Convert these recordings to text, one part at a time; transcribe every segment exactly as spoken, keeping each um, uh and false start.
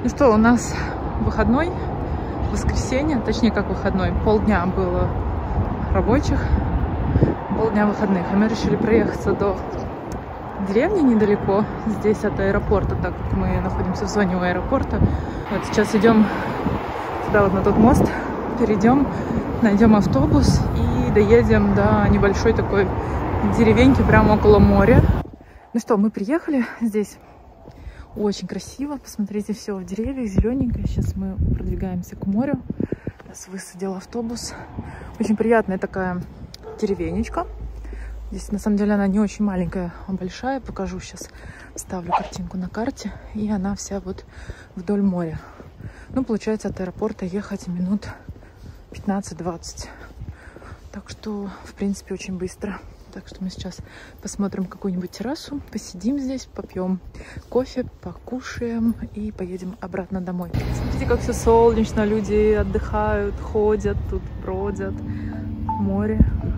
Ну что, у нас выходной, воскресенье, точнее как выходной, полдня было рабочих, полдня выходных. И мы решили проехаться до деревни недалеко, здесь от аэропорта, так как мы находимся в зоне у аэропорта. Вот сейчас идем сюда, вот на тот мост, перейдем, найдем автобус и доедем до небольшой такой деревеньки прямо около моря. Ну что, мы приехали, здесь очень красиво, посмотрите, все в деревьях, зелененькое. Сейчас мы продвигаемся к морю. Нас высадил автобус. Очень приятная такая деревенечка. Здесь на самом деле она не очень маленькая, а большая. Покажу сейчас, ставлю картинку на карте. И она вся вот вдоль моря. Ну, получается, от аэропорта ехать минут пятнадцать-двадцать. Так что, в принципе, очень быстро. Так что мы сейчас посмотрим какую-нибудь террасу, посидим здесь, попьем кофе, покушаем и поедем обратно домой. Смотрите, как все солнечно, люди отдыхают, ходят, тут бродят, море.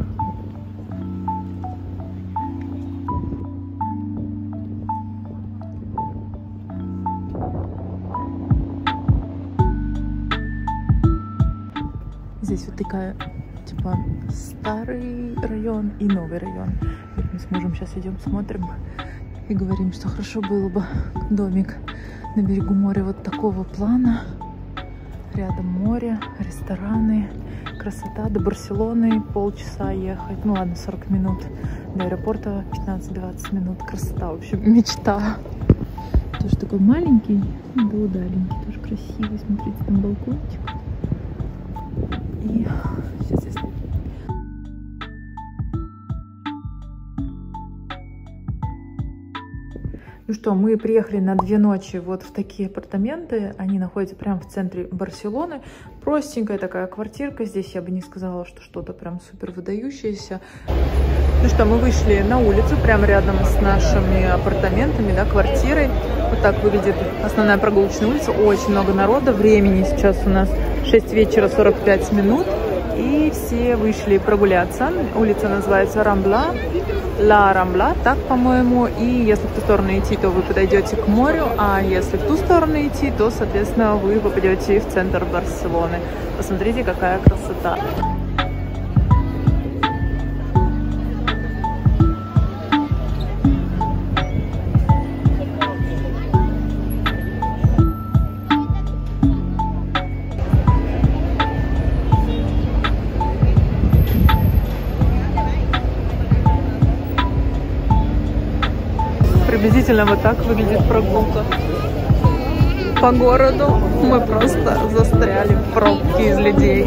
Здесь вот такая, типа, старый район и новый район. Вот мы с мужем сейчас идем, смотрим и говорим, что хорошо было бы домик на берегу моря вот такого плана. Рядом море, рестораны, красота. До Барселоны полчаса ехать. Ну ладно, сорок минут. До аэропорта пятнадцать-двадцать минут. Красота, в общем, мечта. Тоже такой маленький, да удаленький. Тоже красивый. Смотрите, там балкончик. И сейчас я... Ну что, мы приехали на две ночи вот в такие апартаменты. Они находятся прямо в центре Барселоны. Простенькая такая квартирка. Здесь я бы не сказала, что что-то прям супер выдающееся. Ну что, мы вышли на улицу, прямо рядом с нашими апартаментами, да, квартирой. Вот так выглядит основная прогулочная улица. Очень много народа. Времени сейчас у нас шесть вечера, сорок пять минут. И все вышли прогуляться. Улица называется Рамбла. Ла Рамбла, так, по-моему. И если в ту сторону идти, то вы подойдете к морю. А если в ту сторону идти, то, соответственно, вы попадете в центр Барселоны. Посмотрите, какая красота. Приблизительно вот так выглядит прогулка по городу. Мы просто застряли в пробке из людей.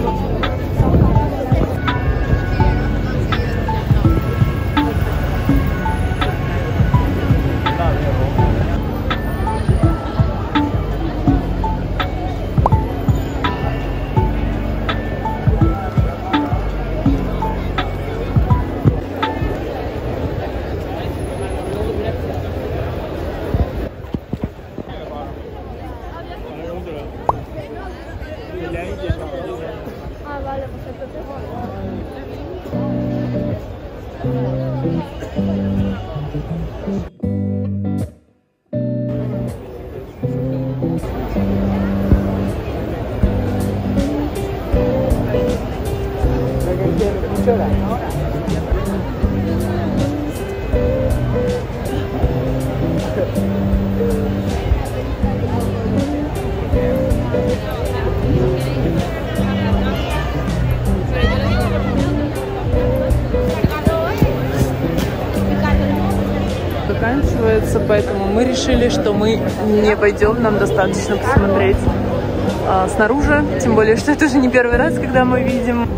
Заканчивается, поэтому мы решили, что мы не пойдем, нам достаточно посмотреть а, снаружи, тем более, что это уже не первый раз, когда мы видим.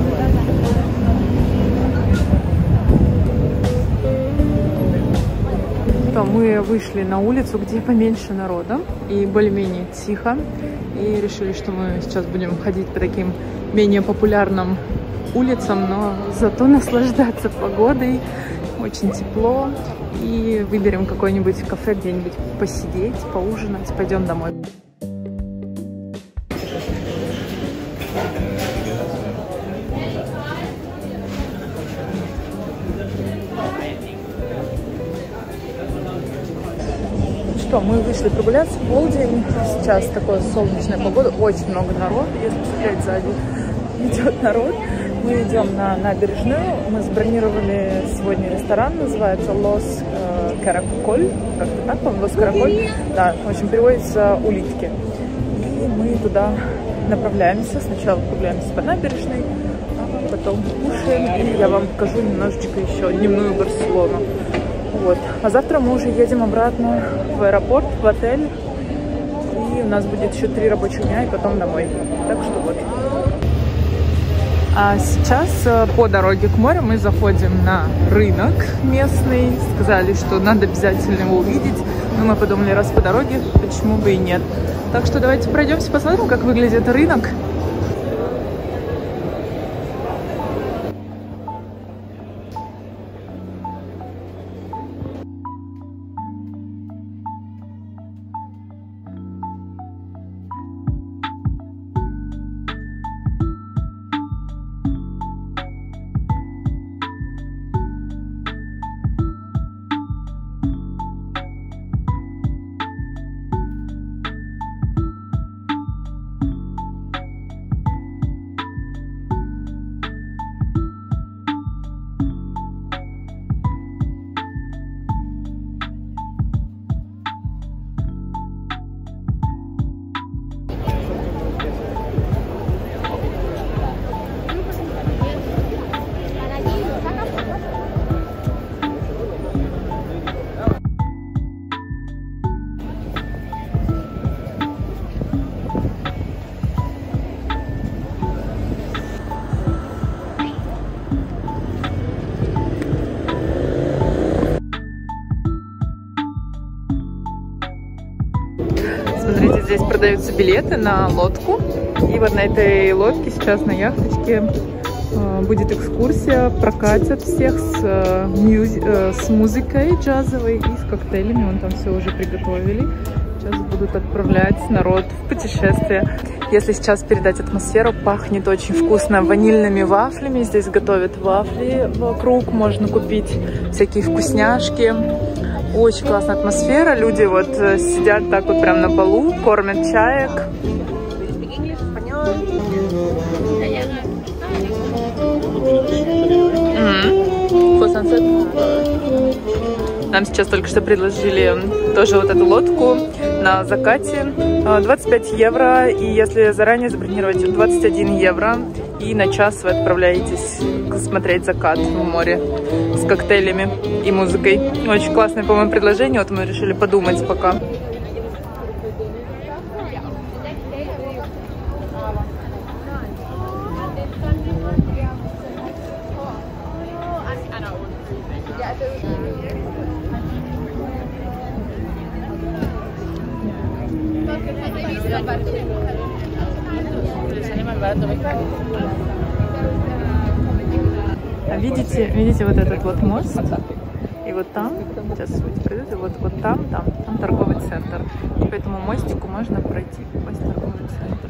То мы вышли на улицу, где поменьше народа и более-менее тихо, и решили, что мы сейчас будем ходить по таким менее популярным улицам, но зато наслаждаться погодой. Очень тепло. И выберем какое-нибудь кафе, где-нибудь посидеть, поужинать, пойдем домой. что, мы вышли прогуляться в полдень. Сейчас такая солнечная погода, очень много народу. Если посмотреть сзади, идет народ. Мы идем на набережную. Мы забронировали сегодня ресторан, называется Лос Караколь. Как-то так, по-моему, Лос Караколь. Да, в общем, переводится улитки. И мы туда направляемся. Сначала прогуляемся по набережной, а потом кушаем. И я вам покажу немножечко еще дневную Барселону. Вот. А завтра мы уже едем обратно в аэропорт, в отель. И у нас будет еще три рабочих дня, и потом домой. Так что вот. А сейчас по дороге к морю мы заходим на рынок местный. Сказали, что надо обязательно его увидеть. Но мы подумали, раз по дороге, почему бы и нет. Так что давайте пройдемся, посмотрим, как выглядит рынок. Смотрите, здесь продаются билеты на лодку. И вот на этой лодке сейчас на яхточке э, будет экскурсия. Прокатят всех с, э, мюзи э, с музыкой джазовой и с коктейлями. Вон там все уже приготовили. Сейчас будут отправлять народ в путешествие. Если сейчас передать атмосферу, пахнет очень вкусно ванильными вафлями. Здесь готовят вафли вокруг. Можно купить всякие вкусняшки. Очень классная атмосфера. Люди вот сидят так вот прям на полу, кормят чаек. Mm-hmm. Нам сейчас только что предложили тоже вот эту лодку на закате. двадцать пять евро. И если заранее забронировать, двадцать один евро. И на час вы отправляетесь смотреть закат в море с коктейлями и музыкой. Очень классное, по-моему, предложение. Вот мы решили подумать пока. Видите, видите вот этот вот мост? И вот там, сейчас вот, вот там, там, там торговый центр. И по этому мостику можно пройти, попасть в торговый центр.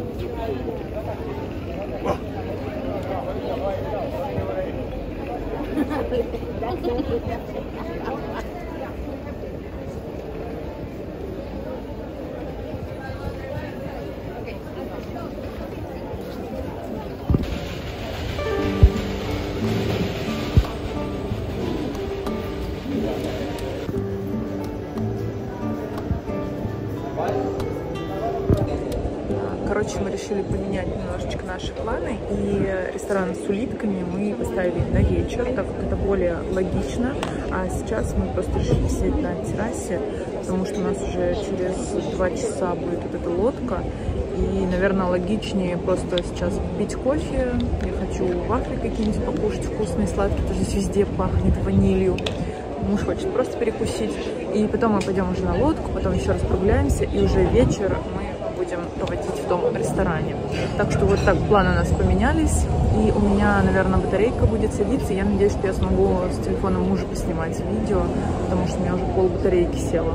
Короче, мы решили поменять немножечко наши планы, и ресторан с улитками мы поставили на вечер, так как это более логично. А сейчас мы просто решили сидеть на террасе, потому что у нас уже через два часа будет вот эта лодка. И, наверное, логичнее просто сейчас пить кофе. Я хочу вафли какие-нибудь покушать вкусные, сладкие, потому что здесь везде пахнет ванилью. Муж хочет просто перекусить. И потом мы пойдем уже на лодку, потом еще раз прогуляемся, и уже вечер мы будем проводить в том ресторане. Так что вот так планы у нас поменялись. И у меня, наверное, батарейка будет садиться. Я надеюсь, что я смогу с телефона мужа поснимать видео, потому что у меня уже пол батарейки село.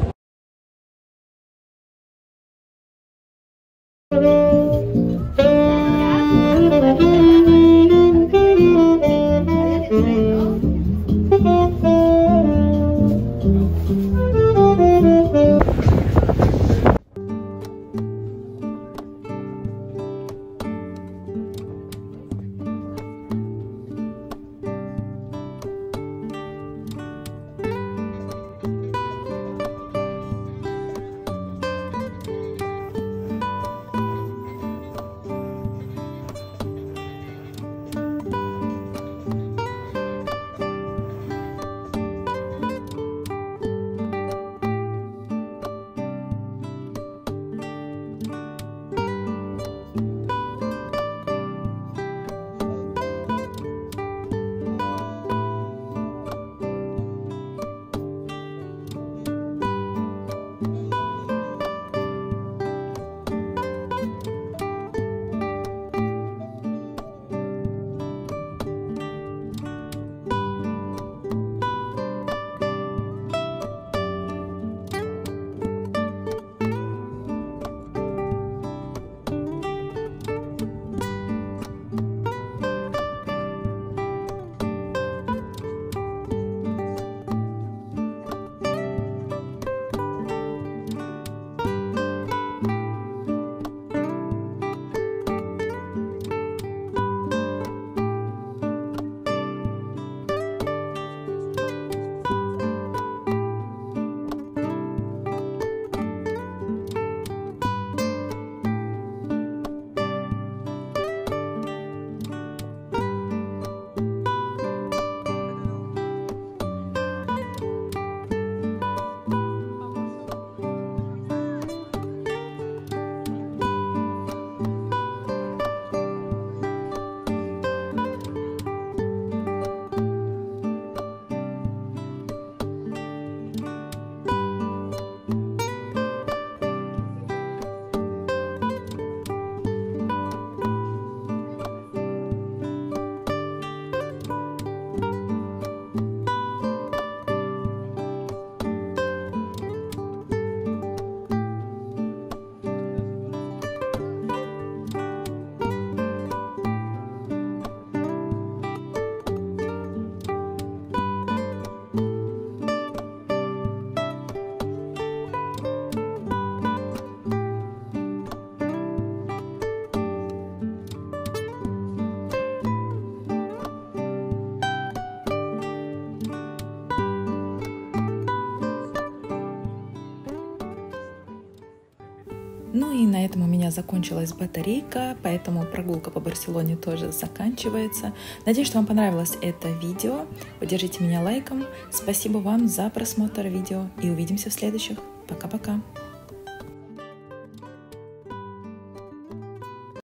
Ну и на этом у меня закончилась батарейка, поэтому прогулка по Барселоне тоже заканчивается. Надеюсь, что вам понравилось это видео. Поддержите меня лайком. Спасибо вам за просмотр видео и увидимся в следующих. Пока-пока.